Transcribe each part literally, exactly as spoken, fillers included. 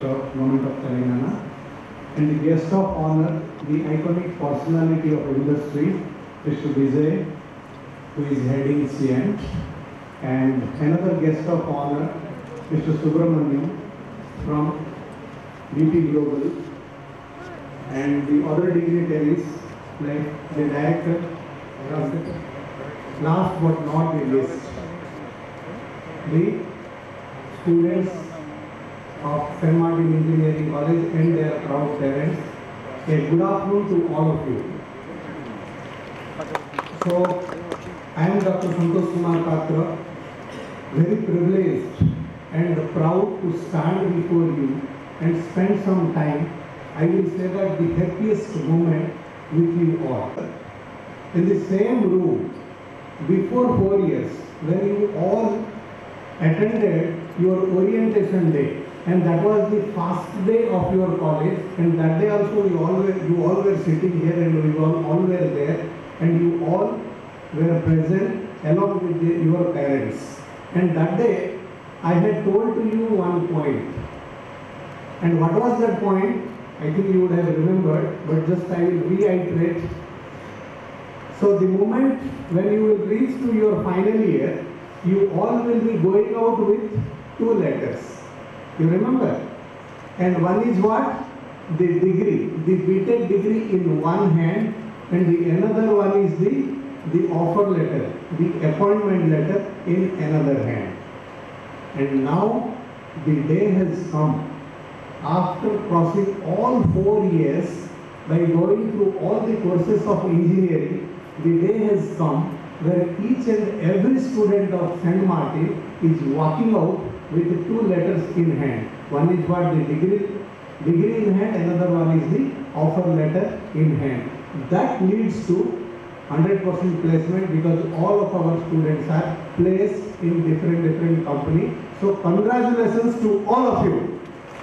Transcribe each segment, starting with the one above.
Government of Telangana, and the guest of honor, the iconic personality of industry, Mister Vijay, who is heading C M, and another guest of honor, Mister Subramaniam from B P Global, and the other dignitaries like the director, last but not the least, the students of Saint Martin Engineering College and their proud parents. A good afternoon to all of you. So, I am Doctor Santosh Kumar Patra, very privileged and proud to stand before you and spend some time. I will say that the happiest moment with you all. In the same room, before four years, when you all attended your orientation day, and that was the first day of your college, and that day also you all were, you all were sitting here and we all, all were there, and you all were present along with the, your parents. And that day I had told to you one point. And what was that point? I think you would have remembered, but just I will reiterate. So the moment when you will reach to your final year, you all will be going out with two letters. You remember? And one is what? The degree, the B Tech degree in one hand, and the another one is the, the offer letter, the appointment letter in another hand. And now the day has come. After crossing all four years, by going through all the courses of engineering, the day has come where each and every student of Saint Martin is walking out with two letters in hand. One is what? The degree, degree in hand, another one is the offer letter in hand. That leads to one hundred percent placement because all of our students are placed in different different companies. So congratulations to all of you.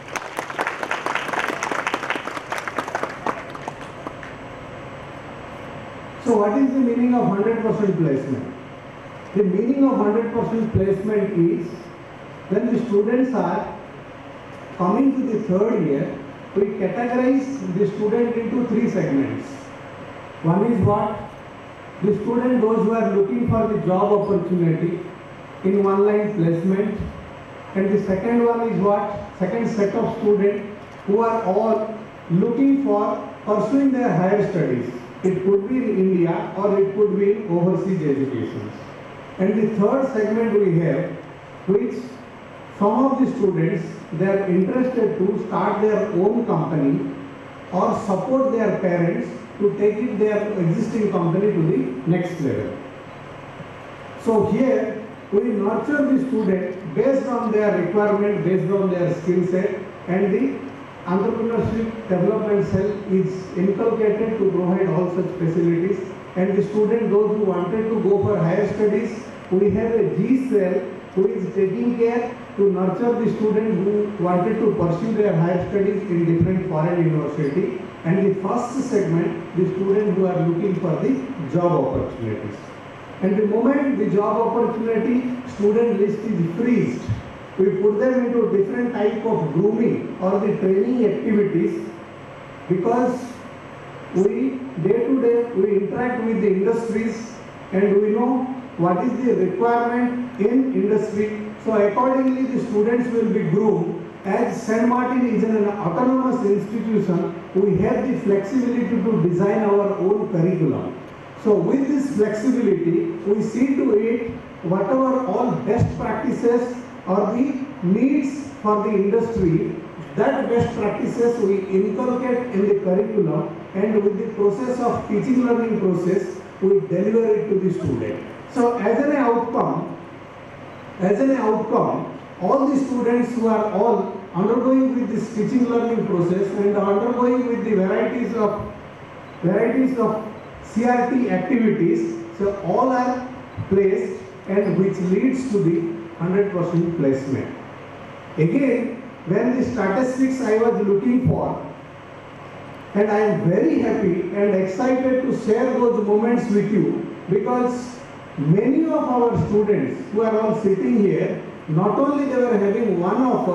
So what is the meaning of one hundred percent placement? The meaning of one hundred percent placement is when the students are coming to the third year, we categorize the student into three segments. One is what? The student, those who are looking for the job opportunity in one line placement. And the second one is what? Second set of students who are all looking for pursuing their higher studies. It could be in India or it could be in overseas education. And the third segment we have, which some of the students, they are interested to start their own company or support their parents to take it their existing company to the next level. So here we nurture the student based on their requirement, based on their skill set, and the entrepreneurship development cell is inculcated to provide all such facilities. And the student, those who wanted to go for higher studies, we have a G cell who is taking care to nurture the student who wanted to pursue their higher studies in different foreign university. And the first segment, the students who are looking for the job opportunities. And the moment the job opportunity student list is freezed, we put them into different type of grooming or the training activities, because we day to day we interact with the industries and we know what is the requirement in industry. So accordingly the students will be groomed. As Saint Martin is an autonomous institution, we have the flexibility to design our own curriculum. So with this flexibility, we see to it whatever all best practices or the needs for the industry, that best practices we inculcate in the curriculum, and with the process of teaching learning process, we deliver it to the student. So as an outcome, as an outcome, all the students who are all undergoing with this teaching learning process and undergoing with the varieties of varieties of C R T activities, so all are placed, and which leads to the one hundred percent placement. Again, when the statistics I was looking for, and I am very happy and excited to share those moments with you, because many of our students who are all sitting here, not only they were having one offer,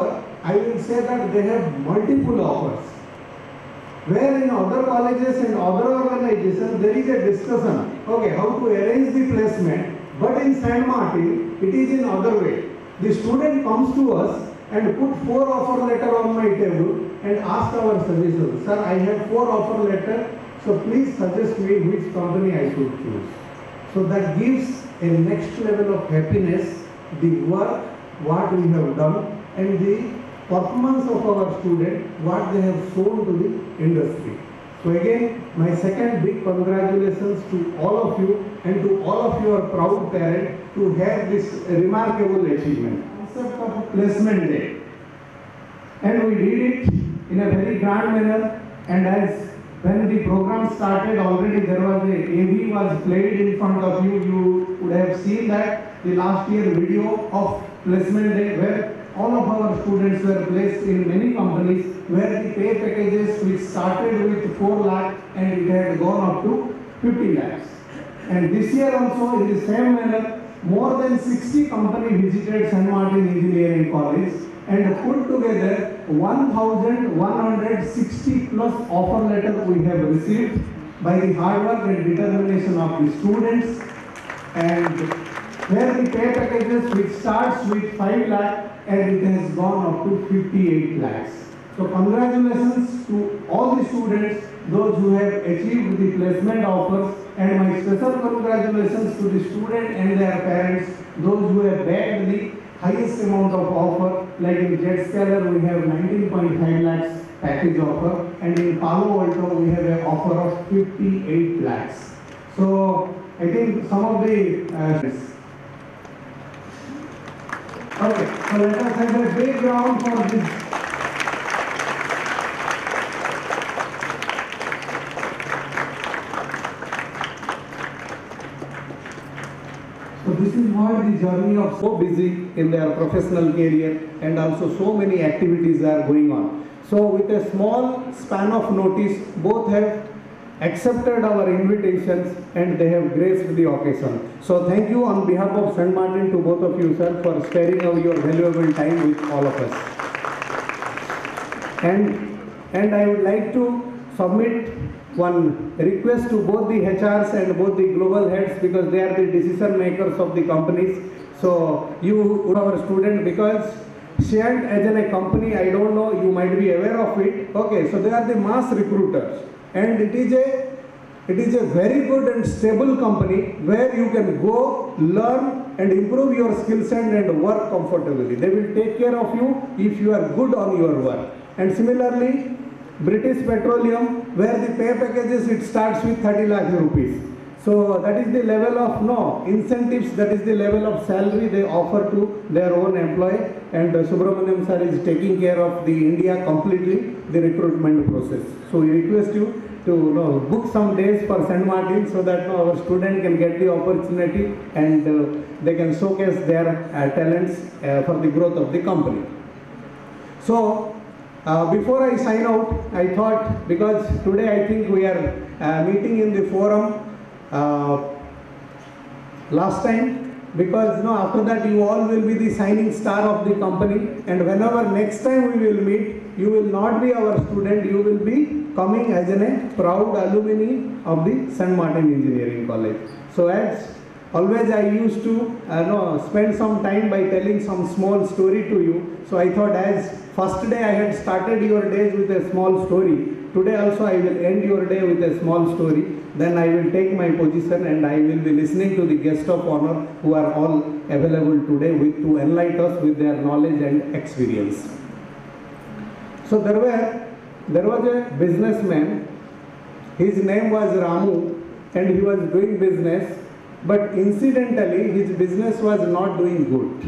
I will say that they have multiple offers. Where in other colleges and other organizations there is a discussion, okay, how to arrange the placement, but in Saint Martin it is in other way. The student comes to us and put four offer letter on my table and ask our suggestion. Sir, I have four offer letter, so please suggest me which company I should choose. So that gives a next level of happiness, the work, what we have done, and the performance of our student, what they have shown to the industry. So again, my second big congratulations to all of you and to all of your proud parents to have this remarkable achievement. Concept of placement day. And we did it in a very grand manner, and as when the program started already there was a A V was played in front of you. You would have seen that the last year video of placement day where all of our students were placed in many companies where the pay packages which started with four lakh and it had gone up to fifty lakhs. And this year also in the same manner, more than sixty companies visited Saint Martin Engineering College and put together one thousand one hundred sixty plus offer letters we have received by the hard work and determination of the students, and where the pay packages which starts with five lakh and it has gone up to fifty-eight lakhs. So congratulations to all the students, those who have achieved the placement offers, and my special congratulations to the student and their parents, those who have bagged the highest amount of offer. Like in JetScaler we have nineteen point five lakhs package offer, and in Palo Alto we have an offer of fifty-eight lakhs. So I think some of the uh, okay, so let us have a big round for this. So this is what the journey of so busy in their professional career, and also so many activities are going on. So with a small span of notice, both have accepted our invitations and they have graced the occasion. So thank you on behalf of Saint Martin to both of you, sir, for sparing out your valuable time with all of us. And, and I would like to submit one request to both the H Rs and both the global heads, because they are the decision makers of the companies. So you, our student, because Scient as in a company, I don't know, you might be aware of it. Okay, so they are the mass recruiters. And it is a it is a very good and stable company where you can go, learn and improve your skill set and work comfortably. They will take care of you if you are good on your work. And similarly, British Petroleum, where the pay packages it starts with thirty lakh rupees. So that is the level of no incentives, that is the level of salary they offer to their own employee, and uh, Subramaniam sir is taking care of the India completely, the recruitment process. So we request you to you know, book some days for Saint Martin so that you know, our student can get the opportunity and uh, they can showcase their uh, talents uh, for the growth of the company. So uh, before I sign out, I thought, because today I think we are uh, meeting in the forum Uh, last time, because you know, after that you all will be the shining star of the company, and whenever next time we will meet, you will not be our student, you will be coming as an, a proud alumni of the Saint Martin Engineering College. So as always I used to uh, know, spend some time by telling some small story to you. So I thought, as first day I had started your days with a small story, today also I will end your day with a small story. Then I will take my position and I will be listening to the guest of honor who are all available today with, to enlighten us with their knowledge and experience. So there were, there was a businessman, his name was Ramu, and he was doing business, but incidentally his business was not doing good.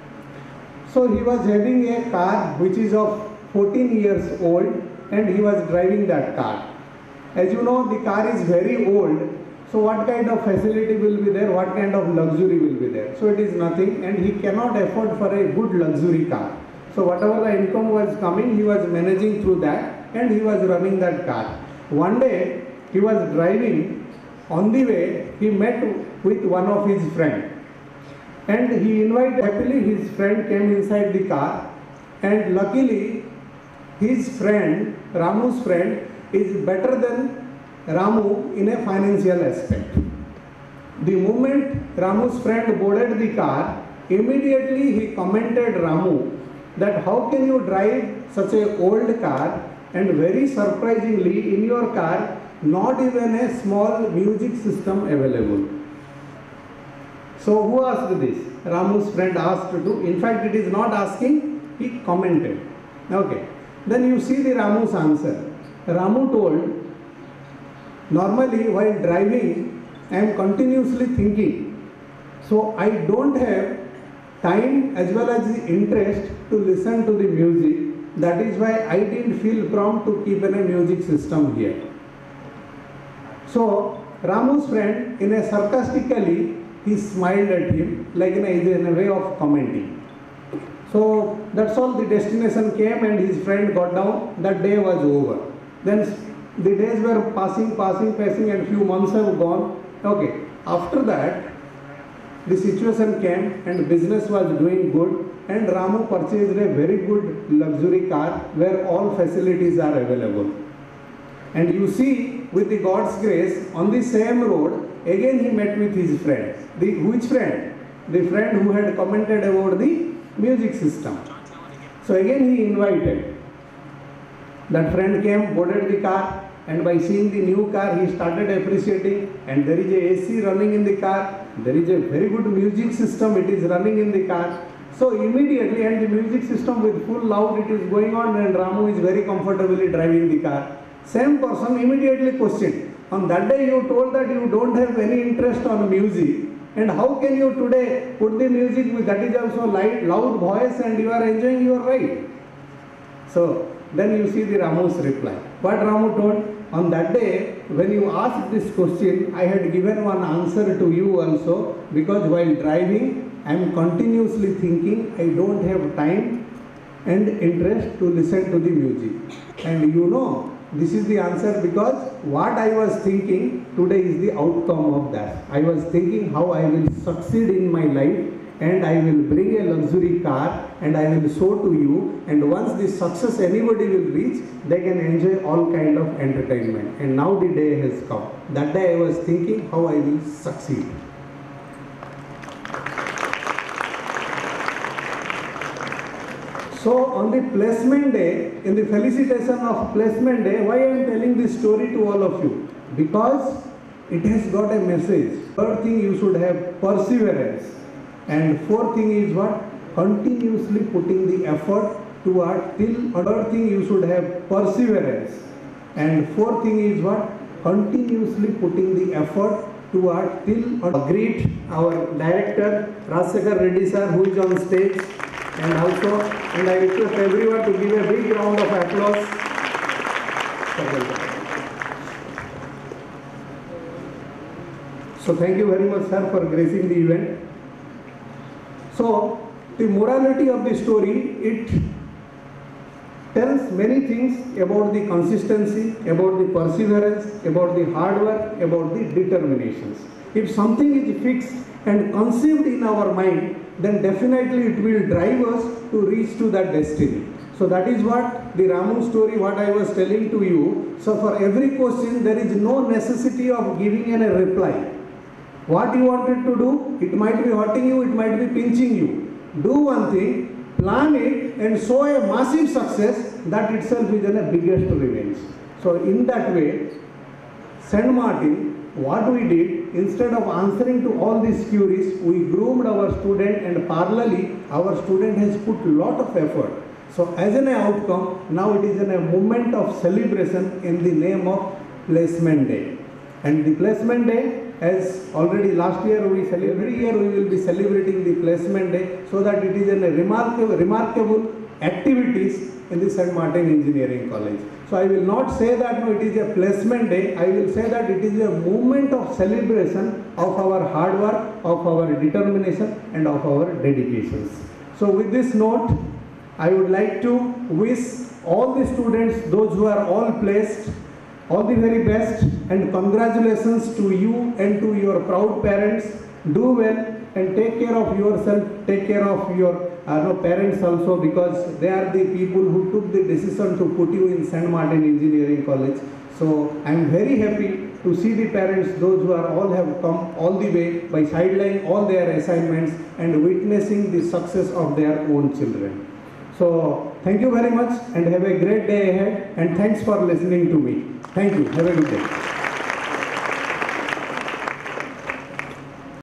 So he was having a car which is of fourteen years old, and he was driving that car. As you know, the car is very old, so what kind of facility will be there, what kind of luxury will be there? So it is nothing, and he cannot afford for a good luxury car. So whatever the income was coming, he was managing through that, and he was running that car. One day, he was driving, on the way, he met with one of his friends. And he invited, happily his friend came inside the car, and luckily his friend, Ramu's friend, is better than Ramu in a financial aspect. The moment Ramu's friend boarded the car, immediately he commented Ramu that how can you drive such a old car, and very surprisingly in your car not even a small music system available. So who asked this? Ramu's friend asked to. In fact, it is not asking, he commented. Okay. Then you see the Ramu's answer. Ramu told, normally while driving I am continuously thinking, so I don't have time as well as the interest to listen to the music. That is why I didn't feel prompt to keep in a music system here. So Ramu's friend, in a sarcastically, he smiled at him like in a, in a way of commenting. So that's all. The destination came and his friend got down. That day was over. Then the days were passing, passing, passing, and few months have gone. Okay. After that, the situation came and business was doing good, and Ramu purchased a very good luxury car where all facilities are available. And you see, with the God's grace, on the same road, again he met with his friend. The which friend? The friend who had commented about the music system. So again he invited. That friend came, boarded the car, and by seeing the new car he started appreciating, and there is a A C running in the car, there is a very good music system, it is running in the car. So immediately, and the music system with full loud it is going on, and Ramu is very comfortably driving the car. Same person immediately questioned, on that day you told that you don't have any interest on music, and how can you today put the music with that is also light, loud voice and you are enjoying your ride? So then you see the Ramu's reply. What Ramu told? On that day, when you asked this question, I had given one answer to you also, because while driving, I am continuously thinking, I don't have time and interest to listen to the music. And you know, this is the answer because what I was thinking, today is the outcome of that. I was thinking how I will succeed in my life, and I will bring a luxury car and I will show to you, and once this success anybody will reach, they can enjoy all kind of entertainment. And now the day has come. That day I was thinking how I will succeed. So on the placement day, in the felicitation of placement day, why I am telling this story to all of you? Because it has got a message. Third thing, you should have perseverance. And fourth thing is what? Continuously putting the effort toward till. Third thing, you should have perseverance. And fourth thing is what? Continuously putting the effort toward till. Greet our director Rajsekhar Reddy sir, who is on stage, and also, and I request everyone to give a big round of applause. So thank you very much sir for gracing the event. So the morality of the story, it tells many things about the consistency, about the perseverance, about the hard work, about the determinations. If something is fixed and conceived in our mind, then definitely it will drive us to reach to that destiny. So that is what the Ramu story, what I was telling to you. So for every question, there is no necessity of giving an a reply. What you wanted to do, it might be hurting you, it might be pinching you. Do one thing, plan it and show a massive success, that itself is the biggest revenge. So in that way, Saint Martin, what we did, instead of answering to all these queries, we groomed our student, and parallelly our student has put a lot of effort. So as an outcome, now it is in a moment of celebration in the name of Placement Day. And the Placement Day, as already last year we celebrate, every year we will be celebrating the Placement Day, so that it is a remarkable, remarkable activities in the Saint Martin Engineering College. So I will not say that no, it is a placement day, I will say that it is a moment of celebration of our hard work, of our determination and of our dedications. So with this note, I would like to wish all the students, those who are all placed, all the very best, and congratulations to you and to your proud parents. Do well and take care of yourself, take care of your uh, no, parents also, because they are the people who took the decision to put you in Saint Martin Engineering College. So I am very happy to see the parents, those who are all have come all the way by sidelining all their assignments and witnessing the success of their own children. So thank you very much and have a great day ahead, and thanks for listening to me. Thank you. Have a good day.